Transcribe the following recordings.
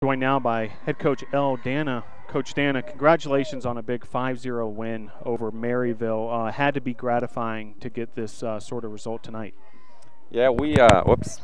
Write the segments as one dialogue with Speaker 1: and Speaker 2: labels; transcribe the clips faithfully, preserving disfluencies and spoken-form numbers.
Speaker 1: Joined now by head coach L. Dana. Coach Dana, congratulations on a big five zero win over Maryville. Uh, had to be gratifying to get this uh, sort of result tonight.
Speaker 2: Yeah, we, uh, whoops.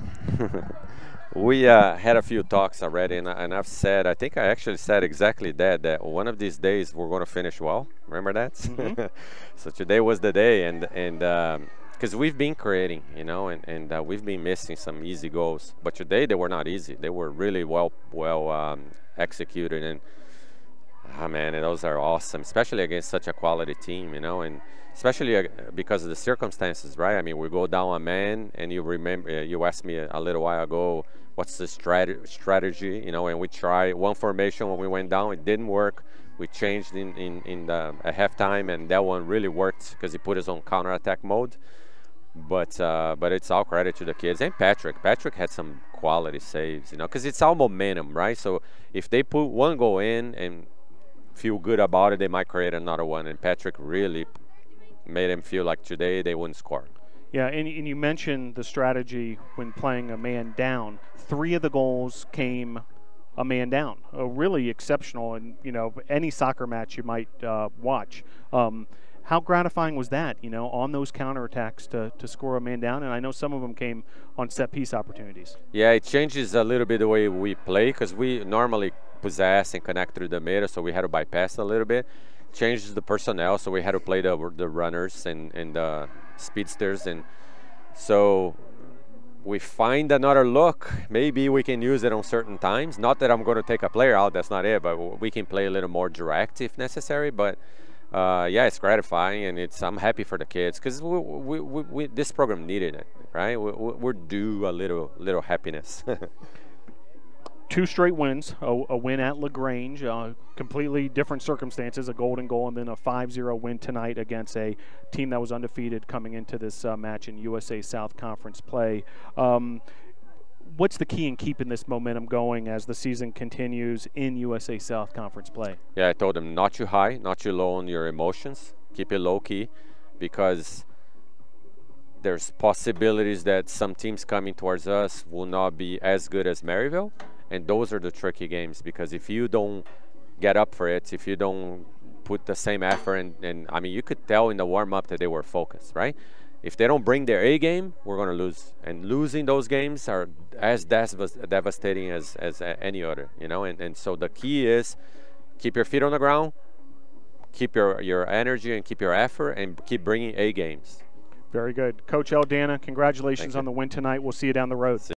Speaker 2: we uh, had a few talks already, and, and I've said, I think I actually said exactly that, that one of these days we're going to finish well. Remember that? Mm-hmm. So today was the day, and and um, because we've been creating, you know, and, and uh, we've been missing some easy goals. But today they were not easy. They were really well well um, executed, and ah, man, those are awesome, especially against such a quality team, you know, and especially uh, because of the circumstances, right? I mean, we go down a man, and you remember, uh, you asked me a, a little while ago, what's the strat strategy, you know, and we tried one formation when we went down. It didn't work. We changed in, in, in the, at halftime, and that one really worked because he put us on counterattack mode. But uh, but it's all credit to the kids and Patrick. Patrick had some quality saves, you know, because it's all momentum, right? So if they put one goal in and feel good about it, they might create another one. And Patrick really made them feel like today they wouldn't score.
Speaker 1: Yeah, and, and you mentioned the strategy when playing a man down. Three of the goals came a man down. Uh, really exceptional, and you know, any soccer match you might uh, watch. Um, How gratifying was that, you know, on those counterattacks to, to score a man down? And I know some of them came on set-piece opportunities.
Speaker 2: Yeah, it changes a little bit the way we play because we normally possess and connect through the middle, so we had to bypass a little bit. Changes the personnel, so we had to play the, the runners and, and the speedsters. And so we find another look. Maybe we can use it on certain times. Not that I'm going to take a player out, that's not it, but we can play a little more direct if necessary. But Uh, yeah, it's gratifying, and it's I'm happy for the kids because we, we, we, we, this program needed it, right? We, we're due a little little happiness.
Speaker 1: Two straight wins, a, a win at LaGrange, uh, completely different circumstances, a golden goal, and then a five zero win tonight against a team that was undefeated coming into this uh, match in U S A South Conference play. Um, What's the key in keeping this momentum going as the season continues in U S A South Conference play?
Speaker 2: Yeah, I told them not too high, not too low on your emotions. Keep it low-key because there's possibilities that some teams coming towards us will not be as good as Maryville, and those are the tricky games because if you don't get up for it, if you don't put the same effort, and, and I mean, you could tell in the warm-up that they were focused, right? If they don't bring their A game, we're going to lose. And losing those games are as devastating as, as any other, you know. And, and so the key is keep your feet on the ground, keep your, your energy and keep your effort, and keep bringing A games.
Speaker 1: Very good. Coach L. Dana, congratulations on the win tonight. We'll see you down the road.